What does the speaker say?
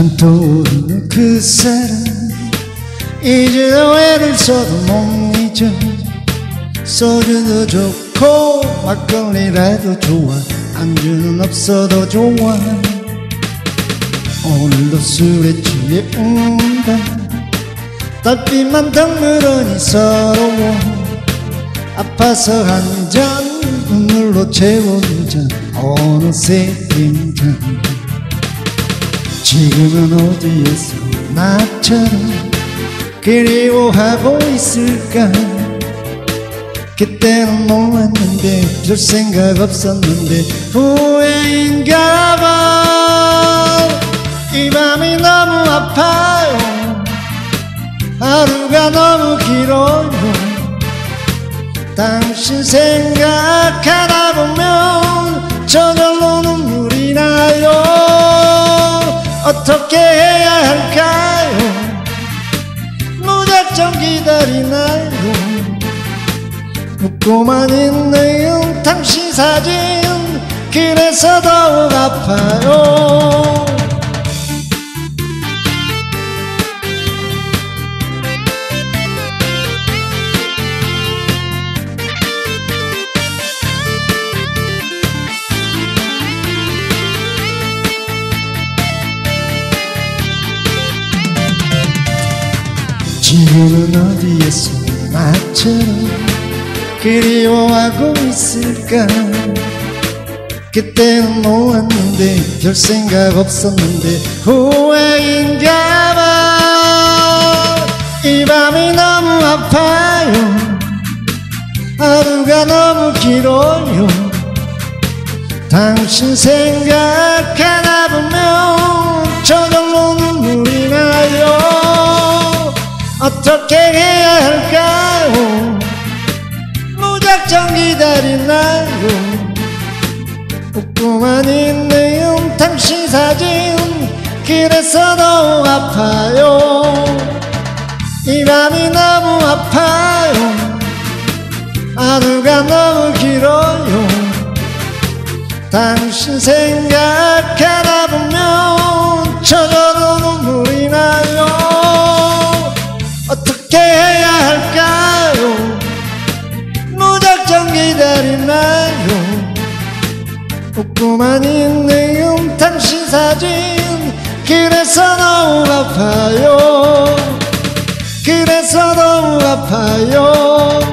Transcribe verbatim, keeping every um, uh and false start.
자꾸만 떠오르는 그 사람, 이제는 애를 써도 못 잊어. 소주도 좋고 막걸리라도 좋아, 안주는 없어도 좋아. 오늘도 술에 취해 운다. 달빛만 덩그러니 서러워. 아파서 한 잔 눈물로 채운 잔 어느새 빈잔. 지금은 어디에서 나처럼 그리워하고 있을까. 그때는 몰랐는데 별 생각 없었는데 후회인가봐. 이 밤이 너무 아파요. 하루가 너무 길어요. 당신 생각하다 보면 저절로 눈물이 나요. 어떻게 해야 할까요? 무작정 기다리나요? 웃고만 있네요 당신 사진. 그래서 더욱 아파요. 지금은 어디에서 나처럼 그리워하고 있을까. 그때는 몰랐는데 별 생각 없었는데 후회인가봐. 이 밤이 너무 아파요. 하루가 너무 길어요. 당신 생각하다 보면 저절로 눈물이 나요. 어떻게 해야 할까요? 무작정 기다리나요? 웃고만 있네요 당신 사진. 그래서 더욱 아파요. 이 밤이 너무 아파요. 하루가 너무 길어요. 당신 생각하다 보면 저절로 눈물이 나요. 어떻게 해야 할까요? 무작정 기다리나요? 웃고만 있네요 당신 사진. 그래서 너무 아파요. 그래서 너무 아파요.